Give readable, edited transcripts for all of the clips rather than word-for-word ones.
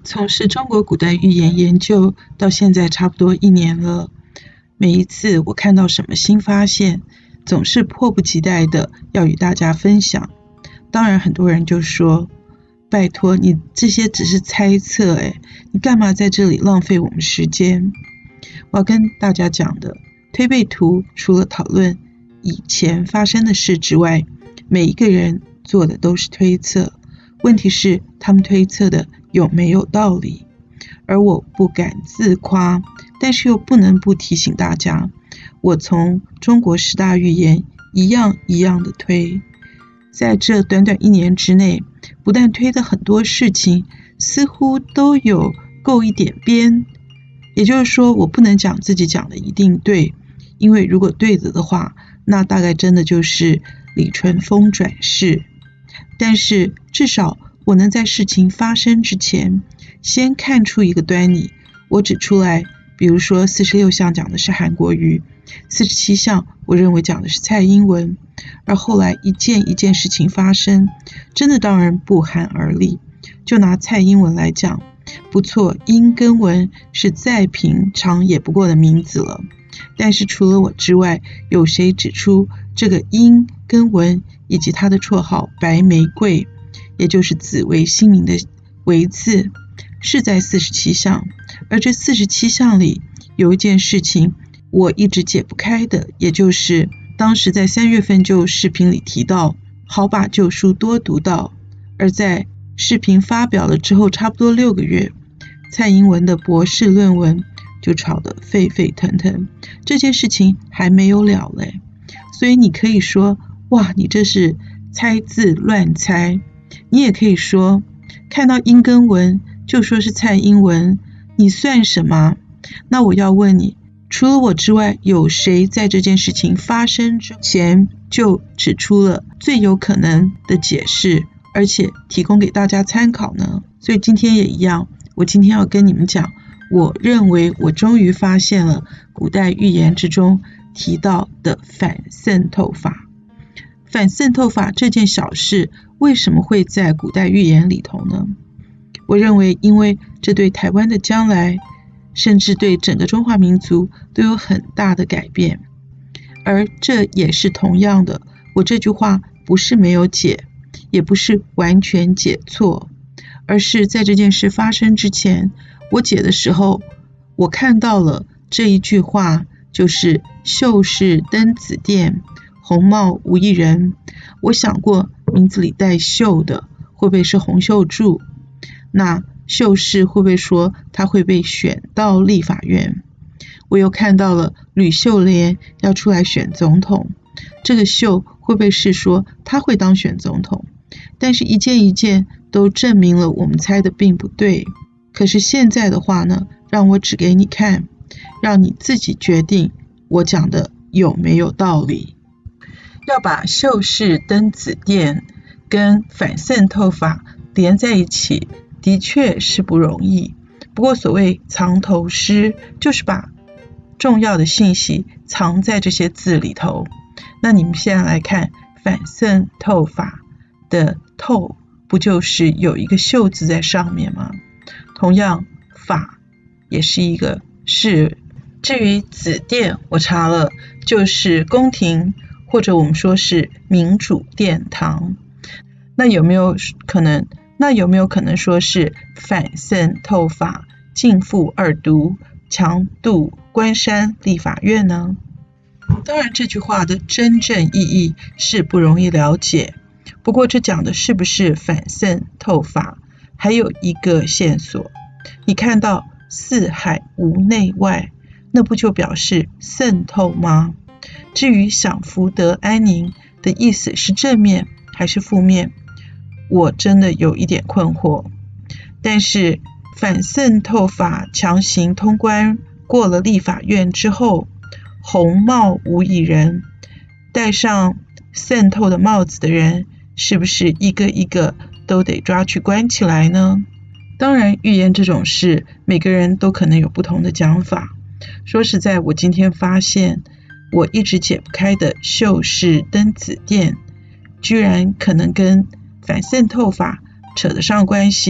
从事中国古代寓言研究到现在差不多1年了，每一次我看到什么新发现，总是迫不及待的要与大家分享。当然很多人就说，拜托你这些只是猜测，你干嘛在这里浪费我们时间？我要跟大家讲的推背图除了讨论以前发生的事之外，每一个人做的都是推测，问题是他们推测的有没有道理？而我不敢自夸，但是又不能不提醒大家，我从中国10大寓言一样一样的推，在这短短1年之内，不但推的很多事情似乎都有够一点边，也就是说我不能讲自己讲的一定对，因为如果对的话，那大概真的就是李淳风转世。但是至少我能在事情发生之前先看出一个端倪。我指出来，比如说46项讲的是韩国瑜，47项我认为讲的是蔡英文，而后来一件一件事情发生，真的当然不寒而栗。就拿蔡英文来讲，不错，英跟文是再平常也不过的名字了，但是除了我之外，有谁指出这个英跟文以及他的绰号白玫瑰，也就是紫微星名的微字，是在47项。而这47项里有一件事情我一直解不开的，也就是当时在3月份就视频里提到好把旧书多读到，而在视频发表了之后差不多6个月，蔡英文的博士论文就吵得沸沸腾腾，这件事情还没有了嘞。所以你可以说，哇，你这是猜字乱猜，你也可以说看到英跟文就说是蔡英文，你算什么？那我要问你，除了我之外，有谁在这件事情发生之前就指出了最有可能的解释，而且提供给大家参考呢？所以今天也一样，我今天要跟你们讲，我认为我终于发现了古代寓言之中提到的反渗透法。反渗透法这件小事为什么会在古代寓言里头呢？我认为因为这对台湾的将来，甚至对整个中华民族都有很大的改变。而这也是同样的，我这句话不是没有解，也不是完全解错，而是在这件事发生之前，我解的时候，我看到了这一句话，就是秀士登紫殿，红帽无一人。我想过名字里带秀的会不会是洪秀柱，那秀士会不会说他会被选到立法院？我又看到了吕秀莲要出来选总统，这个秀会不会是说他会当选总统？但是一件一件都证明了我们猜的并不对。可是现在的话呢，让我指给你看，让你自己决定我讲的有没有道理。要把秀士登紫殿跟反渗透法连在一起，的确是不容易。不过所谓藏头诗，就是把重要的信息藏在这些字里头。那你们现在来看反渗透法的透，不就是有一个秀字在上面吗？同样法也是一个是。至于紫殿，我查了，就是宫廷，或者我们说是民主殿堂。那有没有可能说是反渗透法逕付2读，强渡关山立法院呢？当然这句话的真正意义是不容易了解，不过这讲的是不是反渗透法还有一个线索，你看到四海无内外，那不就表示渗透吗？至于享福得安宁的意思是正面还是负面，我真的有一点困惑。但是反渗透法强行通关过了立法院之后，红帽无一人，戴上渗透的帽子的人，是不是一个一个都得抓去关起来呢？当然预言这种事，每个人都可能有不同的讲法。说实在，我今天发现我一直解不开的秀士登紫殿，居然可能跟反渗透法扯得上关系，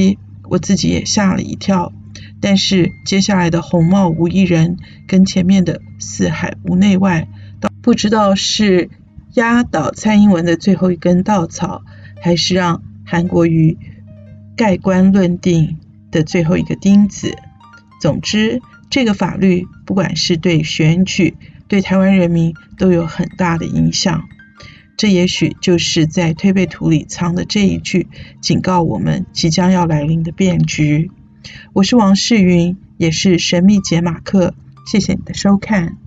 我自己也吓了一跳。但是接下来的红帽无一人跟前面的四海无内外，不知道是压倒蔡英文的最后一根稻草，还是让韩国瑜盖棺论定的最后一个钉子。总之，这个法律不管是对选举，对台湾人民都有很大的影响。这也许就是在推背图里藏的这一句，警告我们即将要来临的变局。我是王世云，也是神秘解码课，谢谢你的收看。